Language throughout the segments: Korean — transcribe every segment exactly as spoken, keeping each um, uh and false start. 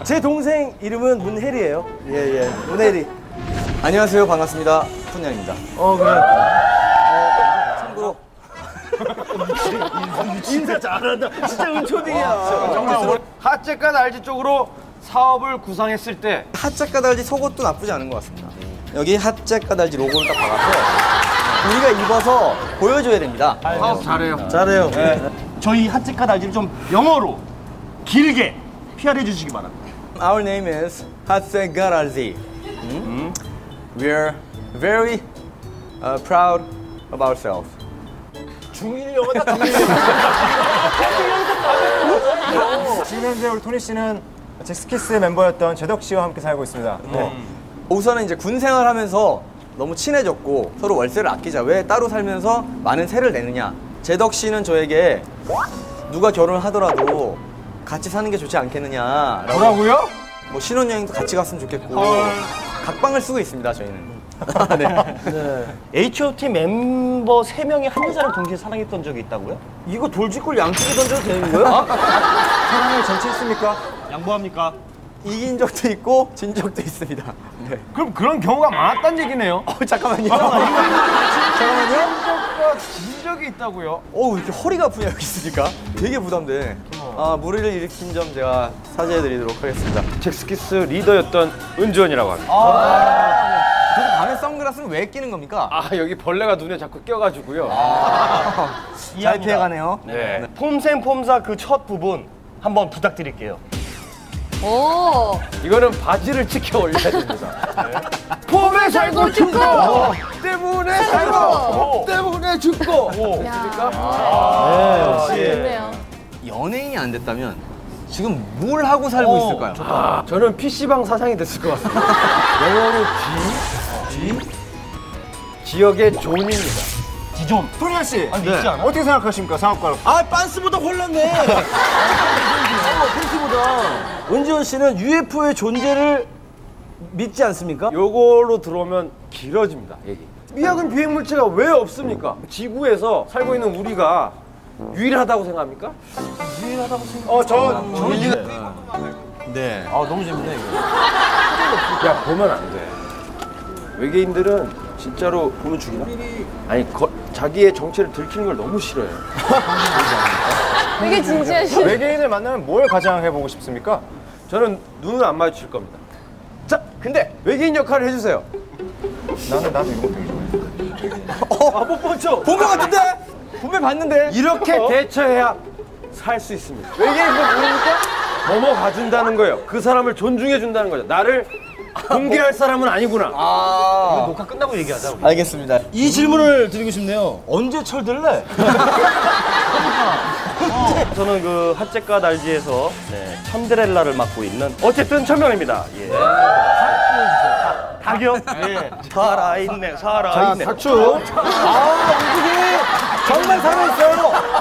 제 동생 이름은 문혜리예요. 예예. 문혜리. 안녕하세요. 반갑습니다. 푼양입니다. 어 그래. 어, 참고로 인사 잘한다. 진짜 은초딩이야. 정말 핫잭과 날지 쪽으로 사업을 구상했을 때 핫잭가달지 속옷도 나쁘지 않은 것 같습니다. 여기 핫잭가달지 로고를 딱 박아서 우리가 입어서 보여줘야 됩니다. 사업 잘해요. 잘해요. 네. 저희 핫잭과 날지를 좀 영어로 길게 피알해 주시기 바랍니다. Our name is 핫잭가달지. 음? We're very uh, proud of ourselves. 중일 영어다 중일 영어. 지금 현재 우리 토니 씨는 잭스키스 멤버였던 제덕 씨와 함께 살고 있습니다. 네. 우선은 이제 군 생활하면서 너무 친해졌고 서로 월세를 아끼자. 왜 따로 살면서 많은 세를 내느냐. 제덕 씨는 저에게 누가 결혼하더라도 같이 사는 게 좋지 않겠느냐. 뭐라고요? 뭐 신혼여행도 같이 갔으면 좋겠고 각방을 쓰고 있습니다 저희는. 네. 네. 에이치 오 티 멤버 세 명이 한 여자를 동시에 사랑했던 적이 있다고요? 이거 돌직구 양쪽에 던져도 되는 거야? 사랑을 전치했습니까? 양보합니까? 이긴 적도 있고 진 적도 있습니다. 네. 그럼 그런 경우가 많았단 얘기네요. 어 잠깐만요. 잠깐만요. 진 적이 있다고요? 어우 이렇게 허리가 아프냐 여기 있으니까 되게 부담돼. 아 무리를 일으킨 점 제가 사죄해드리도록 하겠습니다. 잭스키스 리더였던 은지원이라고 합니다. 그 밤에 선글라스는 왜 끼는 겁니까? 아 여기 벌레가 눈에 자꾸 껴가지고요. 잘 피해가네요. 네. 폼생 폼사 그 첫 부분 한번 부탁드릴게요. 오. 이거는 바지를 지켜 올려야 됩니다. 네. 폼에 살고 죽고 때문에 살고 때문에 죽고. 야. 네, 역시. 좋네요. 연예인이 안 됐다면 지금 뭘 하고 살고 있을까요? 아, 저는 피씨방 사장이 됐을 것 같습니다. 영어로 G? G? 지역의 존입니다. 지존. 토니 씨, 아니, 믿지 않아? 어떻게 생각하십니까? 상업가로. 아 빤스보다 혼났네. 어, 팬티보다. 은지원 씨는 유에프오의 존재를 믿지 않습니까? 요걸로 들어오면 길어집니다, 얘기. 미약은 비행물체가 왜 없습니까? 지구에서 살고 있는 우리가 유일하다고 생각합니까? 유일하다고 생각. 어, 저, 저 네. 아 너무 재밌네 이거. 야, 보면 안 돼. 외계인들은 진짜로 보면 죽이나? 아니, 거, 자기의 정체를 들키는 걸 너무 싫어해요. 되게 진지하시네. 외계인을 만나면 뭘 가장 해보고 싶습니까? 저는 눈은 안 마주칠 겁니다. 자, 근데 외계인 역할을 해주세요. 나는, 나도 이거 되게 좋아해. 어, 아, 못 봤죠? 본 것 같은데? 분명히 봤는데? 이렇게 대처해야 살 수 있습니다. 외계인 뭐 모르니까 넘어가 준다는 거예요. 그 사람을 존중해 준다는 거죠. 나를 공개할 사람은 아니구나. 아, 녹화 끝나고 얘기하자. 우리. 알겠습니다. 이 질문을 드리고 싶네요. 언제 철들래? 저는 그 핫잭과 날지에서 네, 천드렐라를 맡고 있는 어쨌든 천명입니다. 예. 닭이요? 예. 살아있네, 살아있네. 사추. 아 움직이 정말 살아있어요.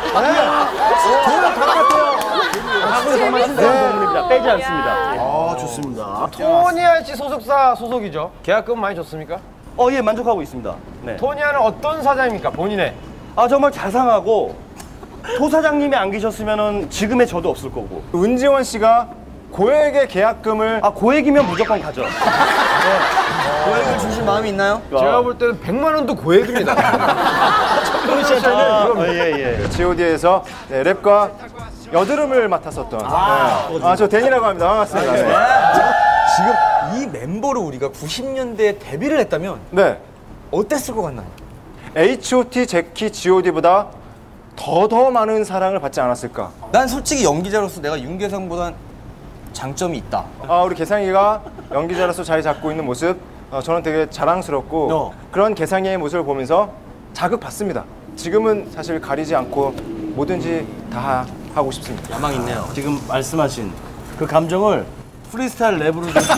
정말 닭 같아요. 닭은 정말 신선한 동물입니다. 빼지 않습니다. 예. 아 좋습니다. 토니아 씨 소속사 소속이죠. 계약금 많이 줬습니까? 어, 예, 만족하고 있습니다. 네. 토니아는 어떤 사장입니까, 본인의? 아, 정말 자상하고 토 사장님이 안 계셨으면 지금의 저도 없을 거고. 은지원 씨가 고액의 계약금을 아, 고액이면 무조건 가죠. 고액을 주실 마음이 있나요? 제가 볼 때는 백만 원도 고액입니다. 토니 씨한테는 아, 예, 예. 지 오 디에서 네, 랩과 여드름을 맡았었던 아, 네. 아, 저 댄이라고 합니다. 반갑습니다. 네. 지금 이 멤버로 우리가 구십 년대에 데뷔를 했다면 네. 어땠을 것 같나요? 에이치 오 티, 제키, 지 오 디보다 더 더 많은 사랑을 받지 않았을까? 난 솔직히 연기자로서 내가 윤계상보단 장점이 있다. 아, 우리 개상이가 연기자로서 자리 잡고 있는 모습 어, 저는 되게 자랑스럽고 어. 그런 개상이의 모습을 보면서 자극받습니다. 지금은 사실 가리지 않고 뭐든지 다 하고 싶습니다. 야망 있네요. 지금 말씀하신 그 감정을 프리스타일 랩으로 좀.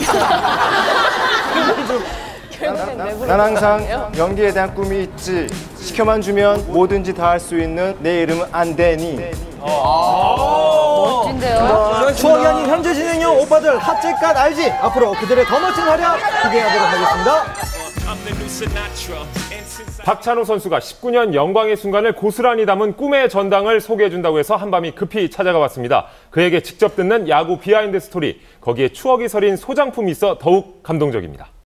결국엔 내부를 난 항상 들어가네요. 연기에 대한 꿈이 있지. 시켜만 주면 뭐든지 다 할 수 있는 내 이름은 안데니. 멋진데요. 추억이 아닌 현재 진행형 오빠들 핫잭갓 알지? 앞으로 그들의 더 멋진 활약 기대하도록 하겠습니다. I'm the new Sinatra. 박찬호 선수가 십구 년 영광의 순간을 고스란히 담은 꿈의 전당을 소개해준다고 해서 한밤이 급히 찾아가 봤습니다. 그에게 직접 듣는 야구 비하인드 스토리, 거기에 추억이 서린 소장품이 있어 더욱 감동적입니다.